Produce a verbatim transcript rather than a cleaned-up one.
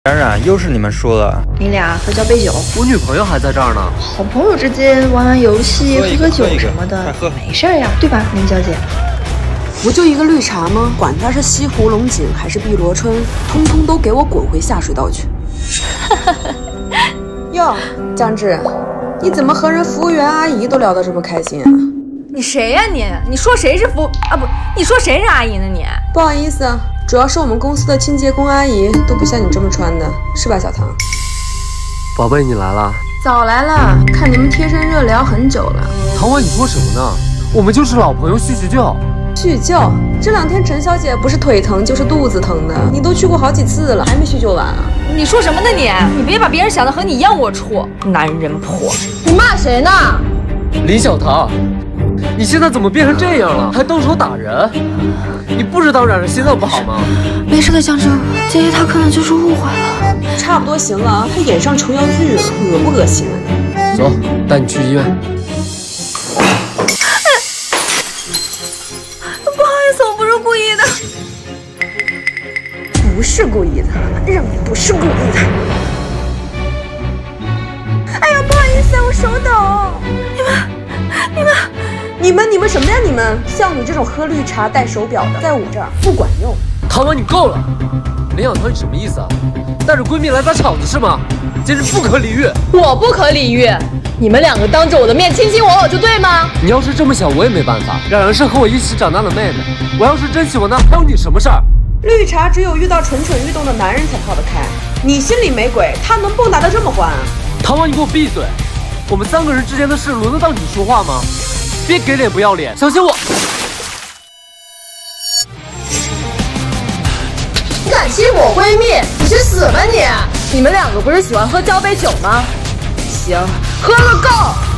冉冉，又是你们输了。 你俩喝交杯酒， 我女朋友还在这儿呢。 好朋友之间玩玩游戏、喝喝酒什么的，没事呀，对吧，林小姐？ 不就一个绿茶吗？管它是西湖龙井还是碧螺春，通通都给我滚回下水道去！哟，江志，你怎么和人服务员阿姨都聊得这么开心啊？ 你谁呀、啊、你？你说谁是服啊不？你说谁是阿姨呢你？ 不好意思啊，主要是我们公司的清洁工阿姨都不像你这么穿的，是吧，小唐？ 宝贝，你来了。 早来了，看你们贴身热聊很久了。 唐婉，你说什么呢？我们就是老朋友叙叙旧。 叙旧？这两天陈小姐不是腿疼就是肚子疼的，你都去过好几次了，还没叙旧完啊？ 你说什么呢你？你别把别人想的和你一样龌龊，男人婆！ 你骂谁呢？ 林小唐，你现在怎么变成这样了？还动手打人？你不知道冉冉心脏不好吗？ 没事的，江哲，姐姐她可能就是误会了。 差不多行了，她演上琼瑶剧了，恶不恶心啊？ 走，带你去医院。 不好意思，我不是故意的。 不是故意的，认为不是故意的。 哎呀，不好意思，我手抖。你们，你们， 你们，你们什么呀？你们像你这种喝绿茶戴手表的，在我这儿不管用。 唐婉，你够了！林小唐，你什么意思啊？带着闺蜜来砸场子是吗？简直不可理喻！ 我不可理喻，你们两个当着我的面卿卿我我就对吗？ 你要是这么想，我也没办法。冉冉是和我一起长大的妹妹，我要是真喜欢她，还有你什么事儿？ 绿茶只有遇到蠢蠢欲动的男人才泡得开，你心里没鬼，他能蹦跶得这么欢？ 唐婉，你给我闭嘴！我们三个人之间的事，轮得到你说话吗？别给脸不要脸，相信我！ 你敢欺负我闺蜜，你去死吧你！你们两个不是喜欢喝交杯酒吗？行，喝个够！